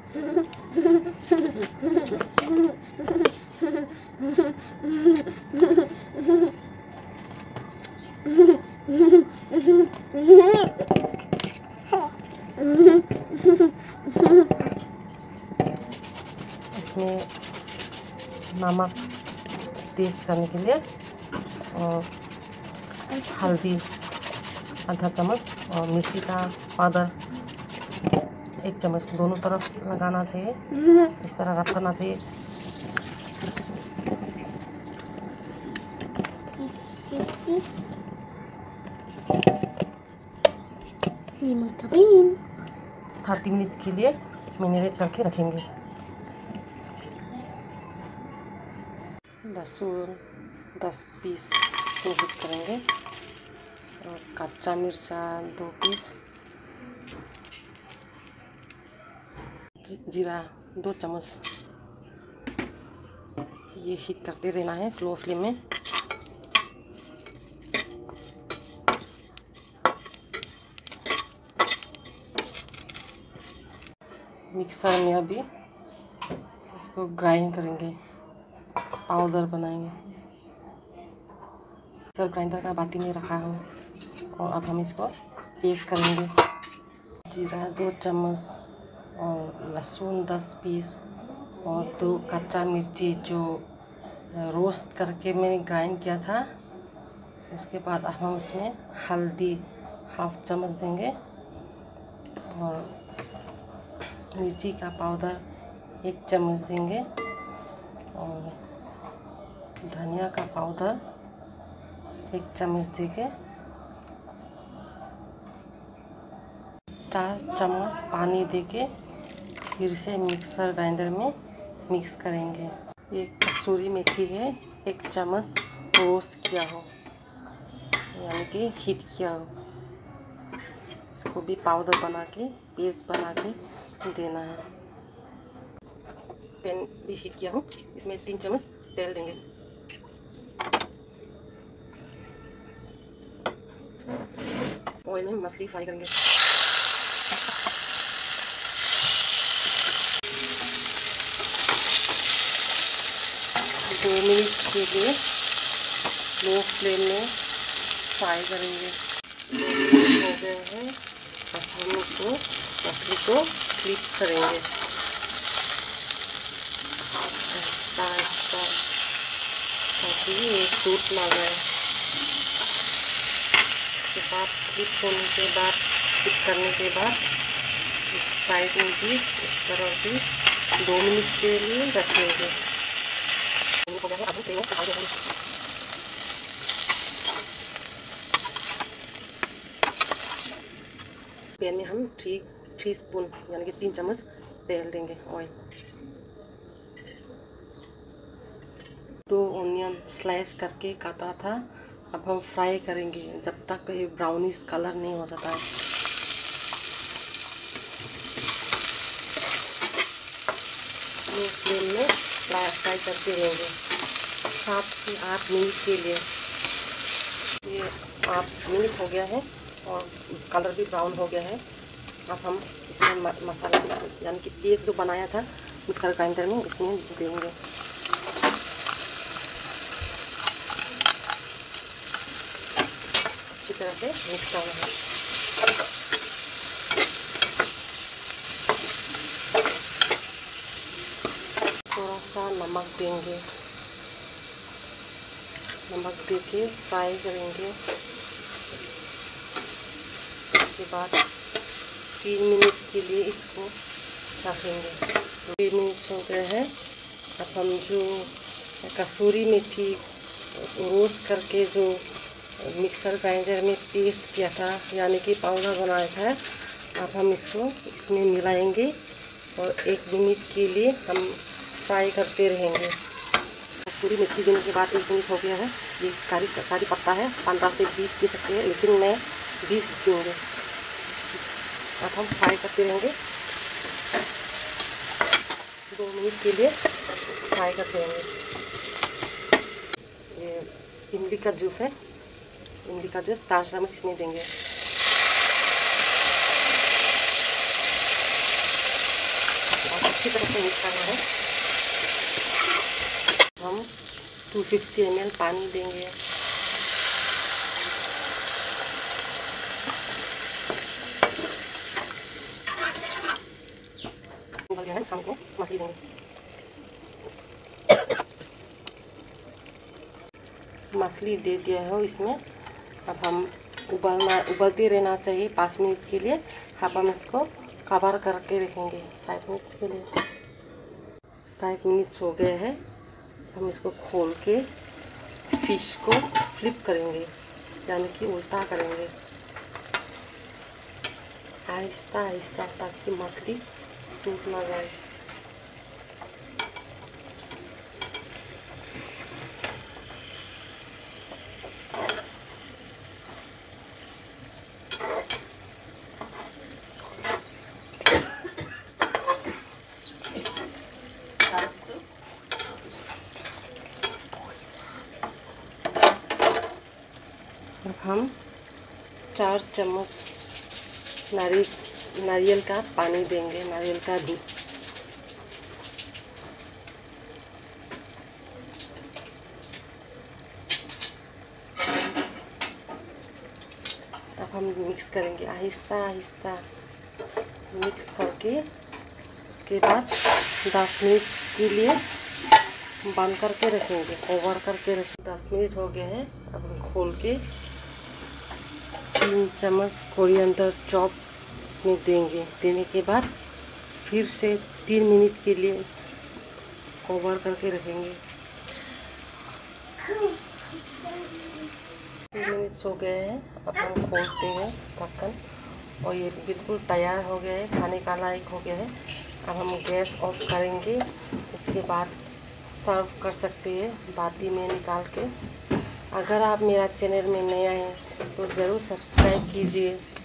इसमें नमक टेस्ट करने के लिए और हल्दी आधा चम्मच और मिर्ची का पाउडर 1 चम्मच दोनों तरफ लगाना चाहिए। इस तरह रब करना चाहिए। Mantapin. 30 मिनट के लिए मैरिनेट करके रखेंगे। लहसुन 10 पीस हीट करेंगे और कच्चा मिर्चा 2 पीस, जीरा 2 चम्मच। ये हीट करते रहना है लो फ्लेम में। मिक्सर में अभी इसको ग्राइंड करेंगे, पाउडर बनाएंगे। मिक्सर ग्राइंडर का बाटी में रखा हूँ और अब हम इसको पेस्ट करेंगे। जीरा 2 चम्मच और लहसुन 10 पीस और 2 कच्चा मिर्ची जो रोस्ट करके मैंने ग्राइंड किया था। उसके बाद अब हम इसमें हल्दी 1/2 चम्मच देंगे और मिर्ची का पाउडर 1 चम्मच देंगे और धनिया का पाउडर 1 चम्मच देंगे। 4 चम्मच पानी देके फिर से मिक्सर ग्राइंडर में मिक्स करेंगे। ये कसूरी मेथी है 1 चम्मच रोस्ट किया हो, यानी कि हीट किया हो। इसको भी पाउडर बना के पेस्ट बना के देना है। पैन भी हीट किया हूँ, इसमें 3 चम्मच तेल देंगे। ऑयल में मछली फ्राई करेंगे। दो मिनट के लिए लो फ्लेम में फ्राई करेंगे। हो गए हैं, अब हम इसको मछली को फ्लिप करेंगे ताकि ये सूट ना जाए। इसके बाद फ्लिप होने के बाद फ्लिप करने के बाद इस साइड में भी इस तरह से 2 मिनट के लिए रखेंगे। पैन में हम 3 स्पून यानी कि 3 चम्मच तेल देंगे ऑयल। 2 ऑनियन स्लाइस करके काटा था। अब हम फ्राई करेंगे जब तक ये ब्राउनिश कलर नहीं हो जाता है। लो फ्लेम में फ्राई करते रहेंगे 7 से 8 मिनट के लिए। ये 8 मिनट हो गया है और कलर भी ब्राउन हो गया है। अब हम इसमें मसाला यानी कि पेस्ट जो बनाया था मिक्सर ग्राइंडर में इसमें देंगे। अच्छी तरह से मिक्स करना है। थोड़ा सा नमक देंगे, नमक देके फ्राई करेंगे। उसके बाद 3 मिनट के लिए इसको रखेंगे। 3 मिनट हो गए हैं। अब हम जो कसूरी मेथी रोस्ट करके जो मिक्सर ग्राइंडर में पेस्ट किया था यानी कि पाउडर बनाया था, अब हम इसको इसमें मिलाएंगे और 1 मिनट के लिए हम फ्राई करते रहेंगे। कसूरी मेथी देने के बाद 1 मिनट हो गया है। ये कारी पत्ता है, 15 से 20 दे सकते हैं, लेकिन मैं 20 दूँगी। अब हम फ्राई करते रहेंगे 2 मिनट के लिए फ्राई करते रहेंगे। ये इमली का जूस है, इमली का जूस 4 चम्मच इसमें देंगे। अच्छी तरह से मिक्स करना है। हम 250 ml पानी देंगे। हम इसमें मछली देंगे। मछली दे दिया है इसमें। अब हम उबलते रहना चाहिए 5 मिनट के लिए। अब हम इसको कवर करके रखेंगे 5 मिनट्स के लिए। 5 मिनट्स हो गए हैं। हम इसको खोल के फिश को फ्लिप करेंगे, यानी कि उल्टा करेंगे आहिस्ता आहिस्ता, ताकि मछली टूट ना जाए। अब हम 4 चम्मच नारियल का पानी देंगे, नारियल का दूध। अब हम मिक्स करेंगे आहिस्ता आहिस्ता, मिक्स करके उसके बाद 10 मिनट के लिए बंद करके रखेंगे, कवर करके रखेंगे। 10 मिनट हो गए हैं। अब हम खोल के 3 चम्मच कोरिएंडर चॉप इसमें देंगे। देने के बाद फिर से 3 मिनट के लिए कवर करके रखेंगे। 3 मिनट हो गए हैं। अब हम खोलते हैं ढक्कन, और ये बिल्कुल तैयार हो गया है, खाने का लायक हो गया है। अब हम गैस ऑफ करेंगे। इसके बाद सर्व कर सकते हैं बाटी में निकाल के। अगर आप मेरा चैनल में नया हैं तो ज़रूर सब्सक्राइब कीजिए।